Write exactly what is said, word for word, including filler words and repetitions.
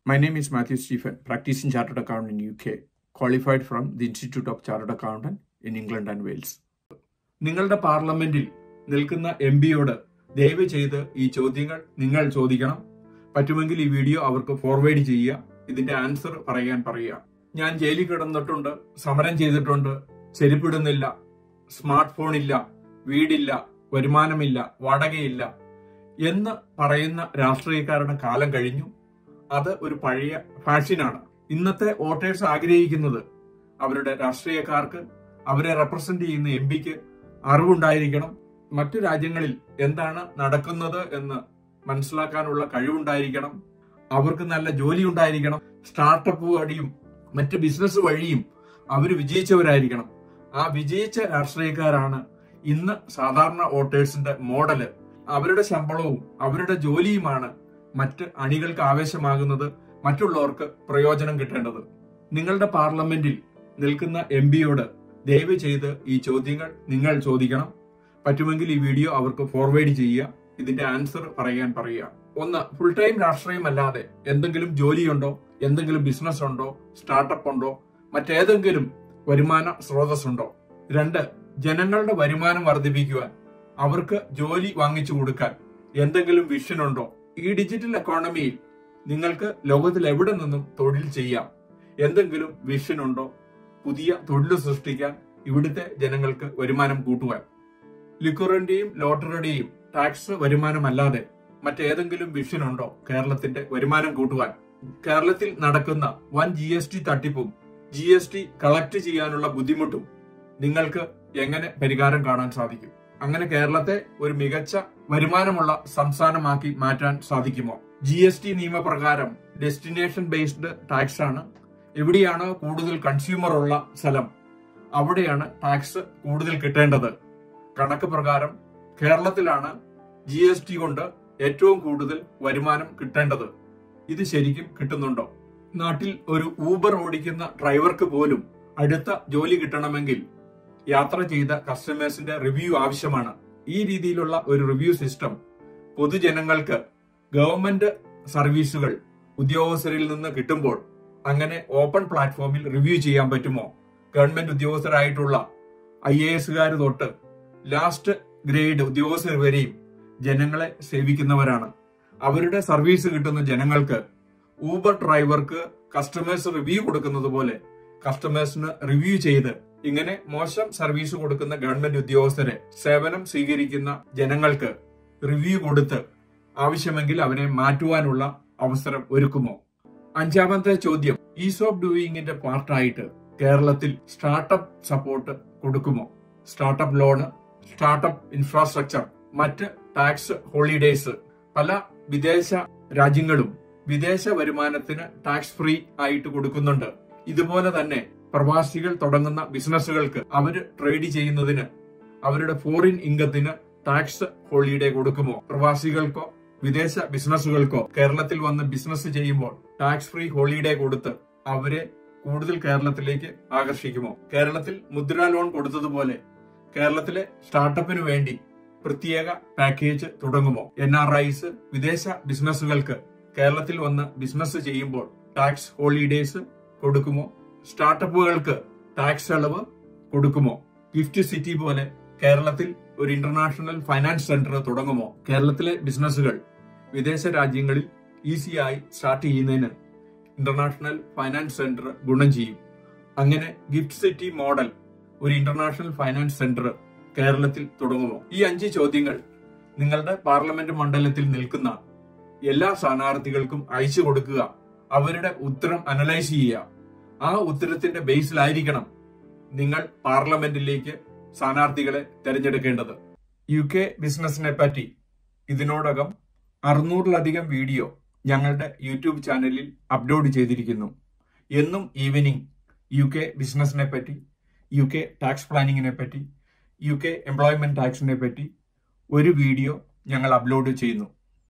My name is Matthew Stephen, practicing Chartered Accountant in U K, qualified from the Institute of Chartered Accountant in England and Wales. നിങ്ങളുടെ പാർലമെന്റിൽ നിൽക്കുന്ന M പിയോട് ദയവ് ചെയ്ത് ഈ ചോദ്യങ്ങൾ നിങ്ങൾ ചോദിക്കണം. പറ്റുമെങ്കിൽ ഈ വീഡിയോ അവർക്ക് ഫോർവേഡ് ചെയ്യുക. ഇതിന്റെ ആൻസർ പറയാൻ പറയുക. ഞാൻ ജയിലിൽ കിടന്നിട്ടുണ്ട്, സമരം ചെയ്തിട്ടുണ്ട്, ചെരുപ്പിടുന്നില്ല, സ്മാർട്ട് ഫോൺ ഇല്ല, വീടില്ല, വരുമാനമില്ല, വാടകയില്ല എന്ന് പറയുന്ന രാഷ്ട്രീയക്കാരുടെ കാലം കഴിഞ്ഞു. അത് ഒരു പഴയ ഫാഷനാണ്. ഇന്നത്തെ വോട്ടേഴ്സ് ആഗ്രഹിക്കുന്നത് അവരുടെ രാഷ്ട്രീയക്കാർക്ക്, അവരെ റെപ്രസെന്റ് ചെയ്യുന്ന എം പിക്ക് അറിവുണ്ടായിരിക്കണം. മറ്റു രാജ്യങ്ങളിൽ എന്താണ് നടക്കുന്നത് എന്ന് മനസ്സിലാക്കാനുള്ള കഴിവുണ്ടായിരിക്കണം. അവർക്ക് നല്ല ജോലി ഉണ്ടായിരിക്കണം. സ്റ്റാർട്ടപ്പ് വഴിയും മറ്റ് ബിസിനസ് വഴിയും അവർ വിജയിച്ചവരായിരിക്കണം. ആ വിജയിച്ച രാഷ്ട്രീയക്കാരാണ് ഇന്ന് സാധാരണ വോട്ടേഴ്സിന്റെ മോഡല്. അവരുടെ ശമ്പളവും അവരുടെ ജോലിയുമാണ് മറ്റ് അണികൾക്ക് ആവേശമാകുന്നത്, മറ്റുള്ളവർക്ക് പ്രയോജനം കിട്ടേണ്ടത്. നിങ്ങളുടെ പാർലമെന്റിൽ നിൽക്കുന്ന എം പിയോട് ദയവ് ചെയ്ത് ഈ ചോദ്യങ്ങൾ നിങ്ങൾ ചോദിക്കണം. പറ്റുമെങ്കിൽ ഈ വീഡിയോ അവർക്ക് ഫോർവേഡ് ചെയ്യുക. ഇതിന്റെ ആൻസർ പറയാൻ പറയുക. ഒന്ന്, ഫുൾ ടൈം രാഷ്ട്രീയമല്ലാതെ എന്തെങ്കിലും ജോലിയുണ്ടോ, എന്തെങ്കിലും ബിസിനസ് ഉണ്ടോ, സ്റ്റാർട്ടപ്പ് ഉണ്ടോ, മറ്റേതെങ്കിലും വരുമാന സ്രോതസ്സുണ്ടോ? രണ്ട്, ജനങ്ങളുടെ വരുമാനം വർദ്ധിപ്പിക്കുവാൻ, അവർക്ക് ജോലി വാങ്ങിച്ചു കൊടുക്കാൻ എന്തെങ്കിലും വിഷൻ ഉണ്ടോ? ഈ ഡിജിറ്റൽ എക്കോണമിയിൽ നിങ്ങൾക്ക് ലോകത്തിൽ എവിടെ നിന്നും തൊഴിൽ ചെയ്യാം. എന്തെങ്കിലും വിഷൻ ഉണ്ടോ? പുതിയ തൊഴിൽ സൃഷ്ടിക്കാൻ, ഇവിടുത്തെ ജനങ്ങൾക്ക് വരുമാനം കൂട്ടുവാൻ. ലിക്വറിന്റെയും ലോട്ടറിയുടെയും ടാക്സ് വരുമാനമല്ലാതെ മറ്റേതെങ്കിലും വിഷൻ ഉണ്ടോ കേരളത്തിന്റെ വരുമാനം കൂട്ടുവാൻ? കേരളത്തിൽ നടക്കുന്ന വൻ ജി എസ് ടി തട്ടിപ്പും ജി എസ് ടി കളക്ട് ചെയ്യാനുള്ള ബുദ്ധിമുട്ടും നിങ്ങൾക്ക് എങ്ങനെ പരിഹാരം കാണാൻ സാധിക്കും? അങ്ങനെ കേരളത്തെ ഒരു മികച്ച വരുമാനമുള്ള സംസ്ഥാനമാക്കി മാറ്റാൻ സാധിക്കുമോ? ജി എസ് ടി നിയമപ്രകാരം ഡെസ്റ്റിനേഷൻ ബേസ്ഡ് ടാക്സ് ആണ്. എവിടെയാണോ കൂടുതൽ കൺസ്യൂമർ ഉള്ള സ്ഥലം അവിടെയാണ് ടാക്സ് കൂടുതൽ കിട്ടേണ്ടത്. കണക്ക് പ്രകാരം കേരളത്തിലാണ് ജി എസ് ടി കൊണ്ട് ഏറ്റവും കൂടുതൽ വരുമാനം കിട്ടേണ്ടത്. ഇത് ശരിക്കും കിട്ടുന്നുണ്ടോ? നാട്ടിൽ ഒരു ഊബർ ഓടിക്കുന്ന ഡ്രൈവർക്ക് പോലും അടുത്ത ജോലി കിട്ടണമെങ്കിൽ യാത്ര ചെയ്ത കസ്റ്റമേഴ്സിന്റെ റിവ്യൂ ആവശ്യമാണ്. ഈ രീതിയിലുള്ള ഒരു റിവ്യൂ സിസ്റ്റം പൊതുജനങ്ങൾക്ക് ഗവൺമെന്റ് സർവീസുകൾ ഉദ്യോഗസ്ഥരിൽ നിന്ന് കിട്ടുമ്പോൾ അങ്ങനെ ഓപ്പൺ പ്ലാറ്റ്ഫോമിൽ റിവ്യൂ ചെയ്യാൻ പറ്റുമോ? ഗവൺമെന്റ് ഉദ്യോഗസ്ഥരായിട്ടുള്ള ഐ എ എസുകാർ തൊട്ട് ലാസ്റ്റ് ഗ്രേഡ് ഉദ്യോഗസ്ഥർ വരെയും ജനങ്ങളെ സേവിക്കുന്നവരാണ്. അവരുടെ സർവീസ് കിട്ടുന്ന ജനങ്ങൾക്ക് ഊബർ ഡ്രൈവർക്ക് കസ്റ്റമേഴ്സ് റിവ്യൂ കൊടുക്കുന്നത് പോലെ കസ്റ്റമേഴ്സിന് റിവ്യൂ ചെയ്ത് ഇങ്ങനെ മോശം സർവീസ് കൊടുക്കുന്ന ഗവൺമെന്റ് ഉദ്യോഗസ്ഥരെ സേവനം സ്വീകരിക്കുന്ന ജനങ്ങൾക്ക് റിവ്യൂ കൊടുത്ത് ആവശ്യമെങ്കിൽ അവരെ മാറ്റുവാനുള്ള അവസരം ഒരുക്കുമോ? അഞ്ചാമത്തെ ചോദ്യം, ഈസ് ഓഫ് ഡൂയിങ്ങിന്റെ പാർട്ടായിട്ട് കേരളത്തിൽ സ്റ്റാർട്ടപ്പ് സപ്പോർട്ട് കൊടുക്കുമോ? സ്റ്റാർട്ടപ്പ് ലോണ്, സ്റ്റാർട്ടപ്പ് ഇൻഫ്രാസ്ട്രക്ചർ, മറ്റ് ടാക്സ് ഹോളിഡേസ് പല വിദേശ രാജ്യങ്ങളും വിദേശ വരുമാനത്തിന് ടാക്സ് ഫ്രീ ആയിട്ട് കൊടുക്കുന്നുണ്ട്. ഇതുപോലെ തന്നെ പ്രവാസികൾ തുടങ്ങുന്ന ബിസിനസ്സുകൾക്ക് അവര് ട്രേഡ് ചെയ്യുന്നതിന് അവരുടെ ഫോറിൻ ഇൻകത്തിന് ടാക്സ് ഹോളിഡേ കൊടുക്കുമോ? പ്രവാസികൾക്കോ വിദേശ ബിസിനസ്സുകൾക്കോ കേരളത്തിൽ വന്ന് ബിസിനസ് ചെയ്യുമ്പോൾ ടാക്സ് ഫ്രീ ഹോളിഡേ കൊടുത്ത് അവരെ കൂടുതൽ കേരളത്തിലേക്ക് ആകർഷിക്കുമോ? കേരളത്തിൽ മുദ്രാ ലോൺ കൊടുത്തതുപോലെ കേരളത്തിലെ സ്റ്റാർട്ടപ്പിന് വേണ്ടി പ്രത്യേക പാക്കേജ് തുടങ്ങുമോ? എൻ ആർ ഐസ് വിദേശ ബിസിനസ്സുകൾക്ക് കേരളത്തിൽ വന്ന് ബിസിനസ് ചെയ്യുമ്പോൾ ടാക്സ് ഹോളിഡേസ് കൊടുക്കുമോ? സ്റ്റാർട്ടപ്പുകൾക്ക് ടാക്സ് ഇളവ് കൊടുക്കുമോ? ഗിഫ്റ്റ് സിറ്റി പോലെ കേരളത്തിൽ ഒരു ഇന്റർനാഷണൽ ഫൈനാൻസ് സെന്റർ തുടങ്ങുമോ? കേരളത്തിലെ ബിസിനസ്സുകൾ വിദേശ രാജ്യങ്ങളിൽ ഈസിയായി സ്റ്റാർട്ട് ചെയ്യുന്നതിന് ഇന്റർനാഷണൽ ഫൈനാൻസ് സെന്റർ ഗുണം ചെയ്യും. അങ്ങനെ ഗിഫ്റ്റ് സിറ്റി മോഡൽ ഒരു ഇന്റർനാഷണൽ ഫൈനാൻസ് സെന്റർ കേരളത്തിൽ തുടങ്ങുമോ? ഈ അഞ്ച് ചോദ്യങ്ങൾ നിങ്ങളുടെ പാർലമെന്റ് മണ്ഡലത്തിൽ നിൽക്കുന്ന എല്ലാ സ്ഥാനാർത്ഥികൾക്കും അയച്ചു കൊടുക്കുക. അവരുടെ ഉത്തരം അനലൈസ് ചെയ്യുക. ആ ഉത്തരത്തിന്റെ ബേസിലായിരിക്കണം നിങ്ങൾ പാർലമെന്റിലേക്ക് സ്ഥാനാർത്ഥികളെ തെരഞ്ഞെടുക്കേണ്ടത്. യു കെ ബിസിനസിനെ പറ്റി ഇതിനോടകം അറുന്നൂറിലധികം വീഡിയോ ഞങ്ങളുടെ യൂട്യൂബ് ചാനലിൽ അപ്ലോഡ് ചെയ്തിരിക്കുന്നു. എന്നും ഈവനിങ് യു കെ ബിസിനസിനെ പറ്റി, യു കെ ടാക്സ് പ്ലാനിങ്ങിനെ പറ്റി, യു കെ എംപ്ലോയ്മെന്റ് ടാക്സിനെ പറ്റി ഒരു വീഡിയോ ഞങ്ങൾ അപ്ലോഡ് ചെയ്യുന്നു.